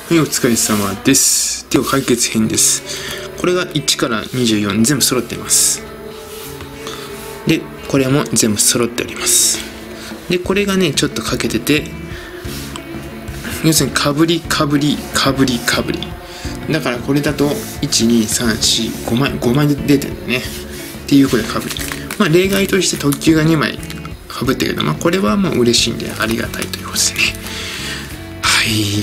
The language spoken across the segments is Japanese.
はい、お疲れ様です。手を解決編です。これが1から24全部揃っています。で、これも全部揃っております。で、これがね、ちょっと欠けてて、要するにかぶり。だからこれだと、1、2、3、4、5枚出てるんだよね。っていうことでかぶり。まあ、例外として特急が2枚かぶってるけど、まあ、これはもう嬉しいんでありがたいということですね。はい、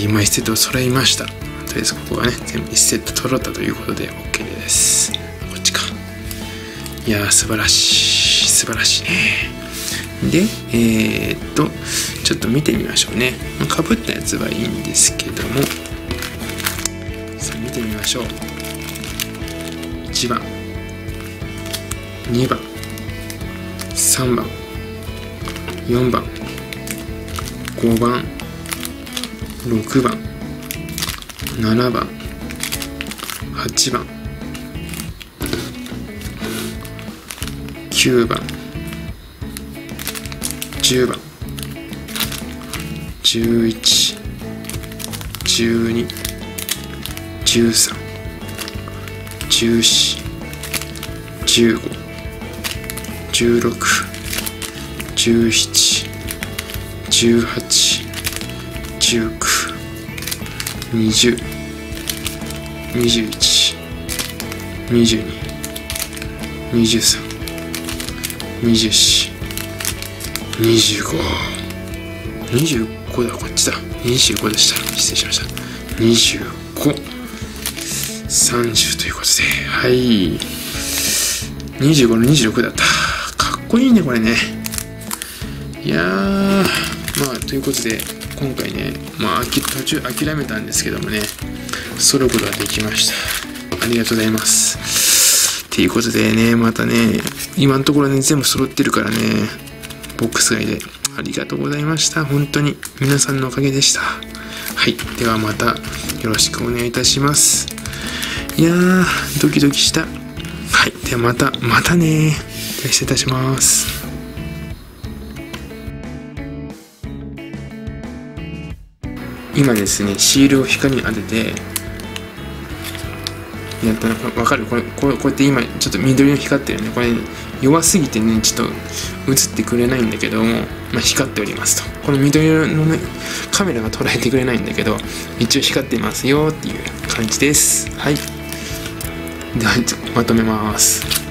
今1セット揃いました。とりあえずここがね、全部1セット揃ったということで OK です。こっちか。いやー、素晴らしいね。で、ちょっと見てみましょうね。かぶったやつはいいんですけども、さあ見てみましょう。1番、2番、3番、4番、5番、6番、7番、8番、9番、10番、11、12、13、14、15、16、17、18、19、20、21、22、23、24、25、25だ、こっちだ。25でした。失礼しました。25、30ということで、はい。25の26だった。かっこいいね、これね。いやー、まあ、ということで、今回ね、まあ、途中諦めたんですけどもね、揃うことができました。ありがとうございます。ということでね、またね、今のところね、全部揃ってるからね、ボックス外でありがとうございました。本当に皆さんのおかげでした。はい。ではまたよろしくお願いいたします。いやー、ドキドキした。はい。ではまたね。失礼いたします。今ですね、シールを光に当てて、やったらわかる？こうやって今ちょっと緑の光ってるね。これ弱すぎてね、ちょっと映ってくれないんだけども、まあ、光っておりますと。この緑色のね、カメラが捉えてくれないんだけど、一応光ってますよっていう感じです。はい。では、まとめます。